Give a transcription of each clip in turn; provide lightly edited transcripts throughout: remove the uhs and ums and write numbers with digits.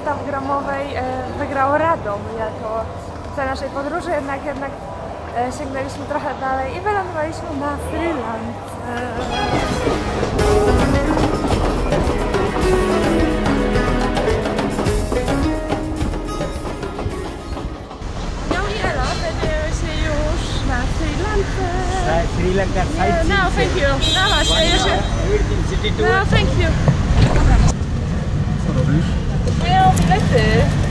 instagramowej wygrał Radom jako cel naszej podróży, jednak sięgnęliśmy trochę dalej i wylądowaliśmy na Sri Lance. Sri Lanka side. No, thank you. No, thank you. Co robisz? Kupuję bilety.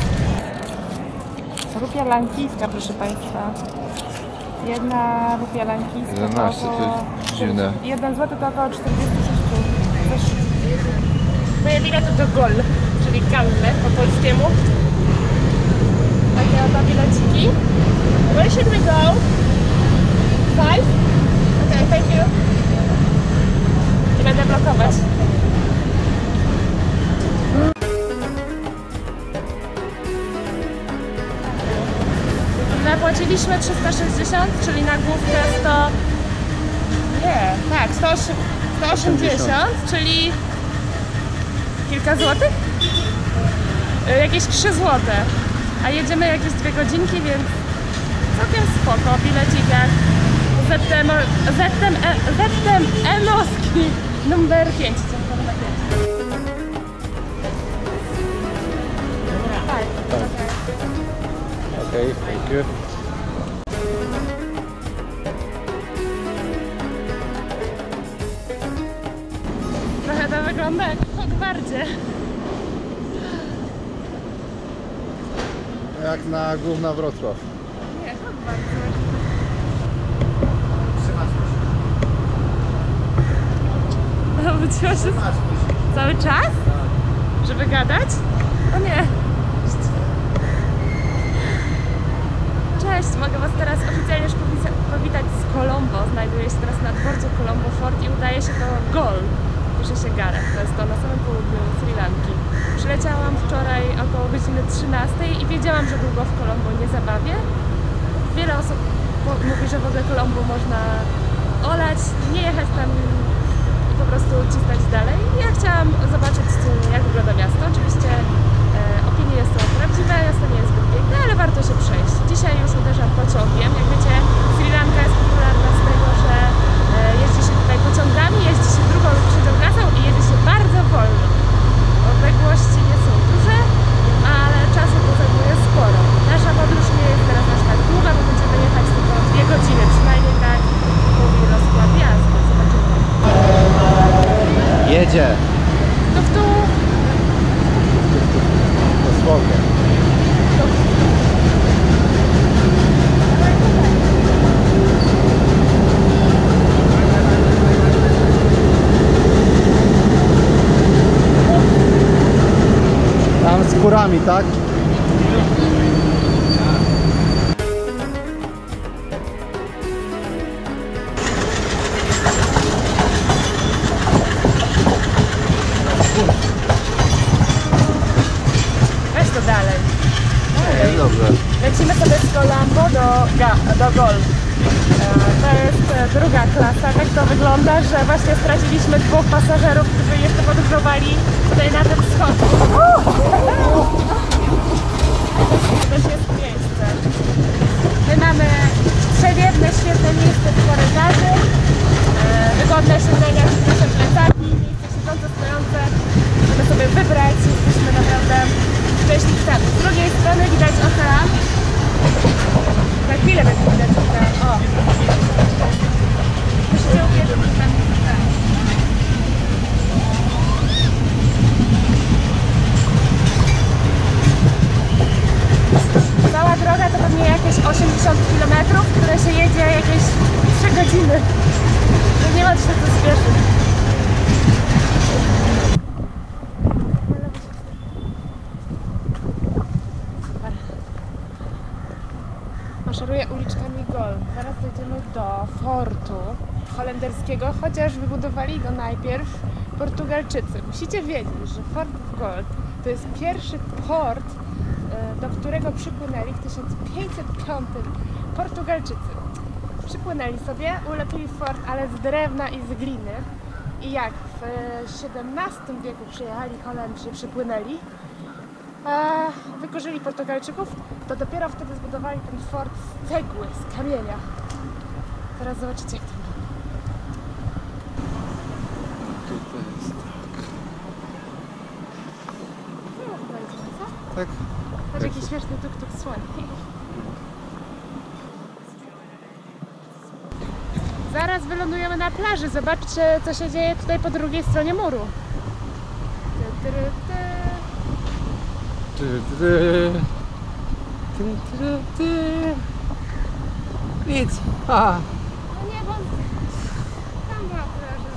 Rupia lankijska, proszę Państwa. 1 rupia lankijska 11, to około... to jest dziwne. 1 zł to około 46. Moje bilety to GOL, czyli galle po polskiemu. Takie oto bileciki. Where should we go? 5? Okay, thank you. Nie będę blokować. Zapłaciliśmy 360, czyli na główkę 100... Nie, tak, 180, czyli kilka złotych? Jakieś 3 złote. A jedziemy jakieś 2 godzinki, więc całkiem spoko. Bilecik jak ZTM-owski numer 5. Tak. Okej, thank you. Trochę to wygląda jak w Hogwarcie. Jak na Główna Wrocław. Nie, Hogwart. Wróciło się cały czas? Żeby gadać? O nie. Cześć, mogę Was teraz oficjalnie już powitać z Colombo. Znajduję się teraz na dworcu Colombo Fort i udaje się do Gol. Pisze się Gareth, to jest to na samym południu Sri Lanki. Przyleciałam wczoraj około godziny 13 i wiedziałam, że długo w Colombo nie zabawię. Wiele osób mówi, że w ogóle Colombo można olać, nie jechać tam i po prostu cisnąć dalej. Ja chciałam zobaczyć, jak wygląda miasto. Oczywiście opinie są prawdziwe, miasto nie jest zbyt piękne, ale warto się przejść. Dzisiaj już uderzam pociągiem. Jak wiecie, Sri Lanka jest popularna z tego, że jeździ się tutaj pociągami, jeździ się drugą lub trzecią klasą i jedzie się bardzo wolno. Odległości nie są duże, ale czasu to zajmuje sporo. Nasza podróż nie jest teraz aż tak długa, bo będziemy jechać tylko 2 godziny, przynajmniej tak mówi rozkład jazdy. Zobaczymy. Jedzie. Tu. Dosłownie. Tam z kurami, tak? Weź to dalej. Dobrze. Lecimy sobie z Colombo do Gol. To jest druga klasa. Tak to wygląda, że właśnie straciliśmy 2 pasażerów, którzy jeszcze podróżowali tutaj na tym schodku. Też jest miejsce. My mamy przewiewne, świetne miejsce w korytarzu, wygodne siedzenia, nasze plecaki, miejsce siedzące, stojące. Możemy sobie wybrać, jesteśmy naprawdę szczęśliwcami. Z drugiej strony widać ocean. Za chwilę będzie widać ocean. O! Musicie uwierzyć, że tam jest ocean. Cała droga to pewnie jakieś 80 km, które się jedzie jakieś 3 godziny. No nie ma się co spieszyć. Maszeruję uliczkami Gol. Zaraz dojdziemy do fortu holenderskiego, chociaż wybudowali go najpierw Portugalczycy. Musicie wiedzieć, że fort w Gol to jest pierwszy port, do którego przypłynęli w 1505 Portugalczycy. Przypłynęli sobie, ulepili fort, ale z drewna i z gliny. I jak w XVII wieku przyjechali Holendrzy, przypłynęli, wykurzyli Portugalczyków, to dopiero wtedy zbudowali ten fort z cegły, z kamienia. Teraz zobaczycie, jak to wygląda. No, chyba idziemy, co? Tak? Patrz, jaki śmieszny tuk-tuk słoni. Zaraz wylądujemy na plaży. Zobaczcie, co się dzieje tutaj po drugiej stronie muru. Ty, ty, ty. Nic. A. No nie, bo tam była plaża.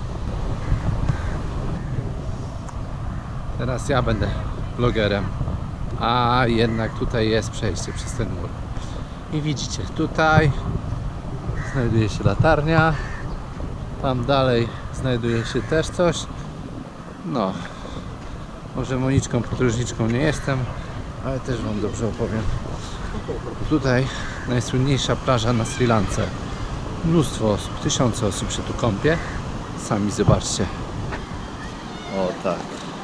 Teraz ja będę vlogerem. A jednak tutaj jest przejście przez ten mur. I widzicie, tutaj znajduje się latarnia. Tam dalej znajduje się też coś. No, może Moniczką podróżniczką nie jestem, ale też wam dobrze opowiem. Tutaj najsłynniejsza plaża na Sri Lance. Mnóstwo osób, tysiące osób się tu kąpie. Sami zobaczcie. O tak.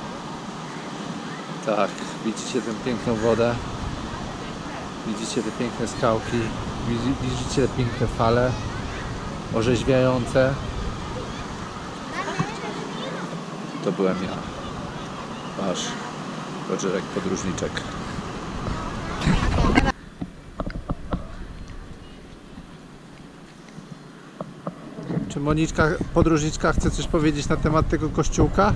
Tak, widzicie tę piękną wodę. Widzicie te piękne skałki. Widzicie te piękne fale orzeźwiające. To byłem ja. Wasz Rogerek podróżniczek. Czy Moniczka podróżniczka chce coś powiedzieć na temat tego kościółka?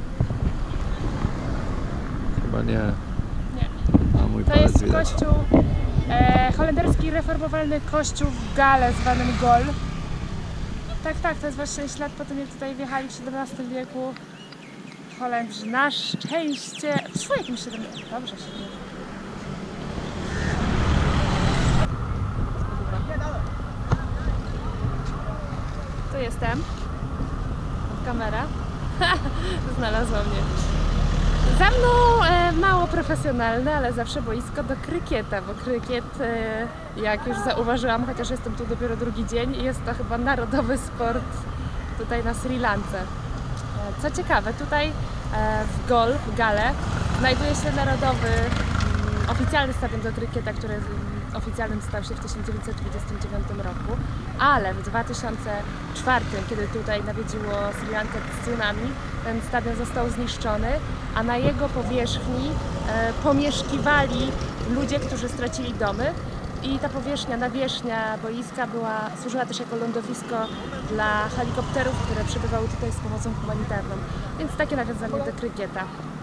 Chyba nie. Nie. A mój To palec jest widać. kościół, holenderski reformowalny kościół w Gale, zwanym Gol. Tak, to jest właśnie ślad po tym, jak tutaj wjechali w XVII wieku Holendrzy. Na szczęście... W jakim XVII wieku? Dobrze się dzieje. Tu jestem. Kamera. Znalazła mnie. Za mną mało profesjonalne, ale zawsze boisko do krykieta, bo krykiet, jak już zauważyłam, chociaż jestem tu dopiero drugi dzień, jest to chyba narodowy sport tutaj na Sri Lance. Co ciekawe, tutaj w Gale znajduje się narodowy oficjalny stadion do krykieta, który oficjalnym stał się w 1929 roku, ale w 2004, kiedy tutaj nawiedziło Sri Lankę tsunami, ten stadion został zniszczony, a na jego powierzchni pomieszkiwali ludzie, którzy stracili domy. I ta nawierzchnia boiska służyła też jako lądowisko dla helikopterów, które przybywały tutaj z pomocą humanitarną. Więc takie nawiązanie do krykieta.